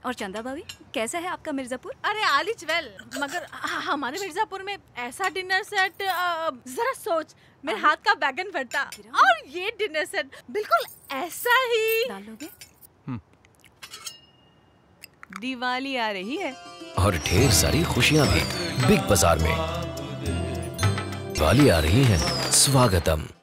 और चंदा भाभी, कैसा है आपका मिर्जापुर? अरे ऑल इज वेल, मगर हमारे मिर्जापुर में ऐसा डिनर सेट, जरा सोच, मेरे हाथ का बैगन भरता और ये डिनर सेट बिल्कुल ऐसा ही। डाल लोगे? दिवाली आ रही है और ढेर सारी खुशियां भी बिग बाजार में। दिवाली आ रही है, स्वागतम।